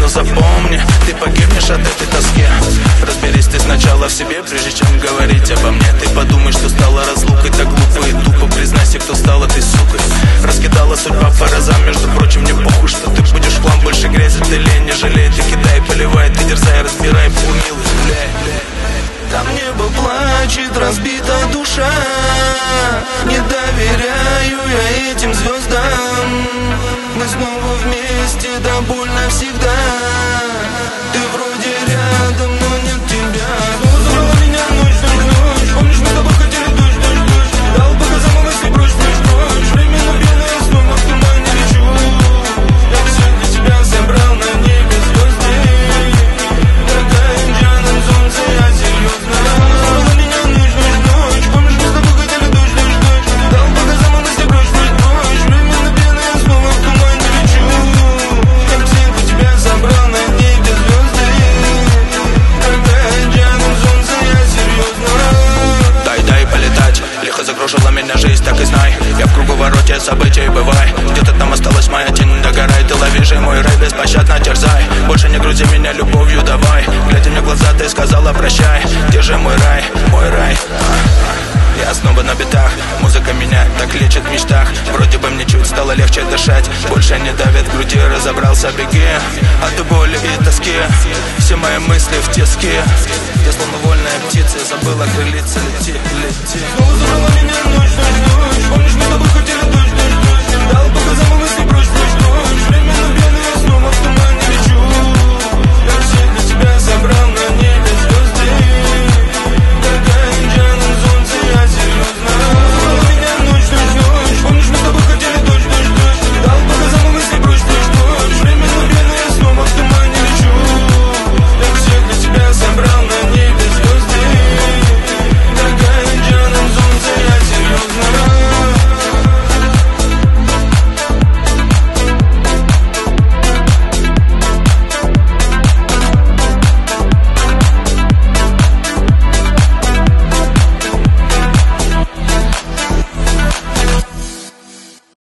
но запомни, ты погибнешь от этой тоски. Разберись ты сначала в себе, прежде чем говорить обо мне. Ты подумай, что стала разлукой, так глупо и тупо. Признайся, кто стала ты сукой. Раскидала судьба по разам, между прочим, мне похуй, что ты будешь хлам. Больше грязи ты лень, не жалей, ты кидай, поливай, ты дерзай, разбирай, помилуй, там небо плачет, разбита душа. Не доверяю я этим звездам. Мы снова вместе, да больно всегда. Ты вроде рядом, но нет тебя. Снова забрала меня ночь, ночь. Помнишь, мы с тобой хотели дождь, дождь, дождь. Дал по газам, а мысли прочь, прочь, прочь. Временно белое, снова в тумане лечу. Я все для тебя собрал на небе звезды. Дорогая, индианом солнце, я серьезно. Забрала меня ночь, ночь, ночь. Помнишь, мы с тобой хотели дождь, дождь, дождь. Дал по газам, а мысли прочь, прочь, прочь. Временно белое, снова в тумане лечу. Я все для тебя собрал на небе звезды. Дорогая, индианом солнце, я серьезно. Дай полетать, лихо закружила меня жизнь, так и знай. Я в круговороте событий, бывай. Где-то там осталась моя тень, догорай. Ты лови же мой рай, беспощадно терзай. Больше не грузи меня любовью, давай. Глядя мне в глаза, ты сказала прощай. Где же мой рай, мой рай? Я снова на битах, музыка меня так лечит в мечтах. Вроде бы мне чуть стало легче дышать. Больше не давит в груди, разобрался, беги от боли и тоски. Все мои мысли в тиске. Я словно вольная птица, забыла крылиться, лети, лети. Снова забрала меня ночь, ночь, ночь. Помнишь, мы с тобой хотели дождь, дождь, дождь. Дал по газам,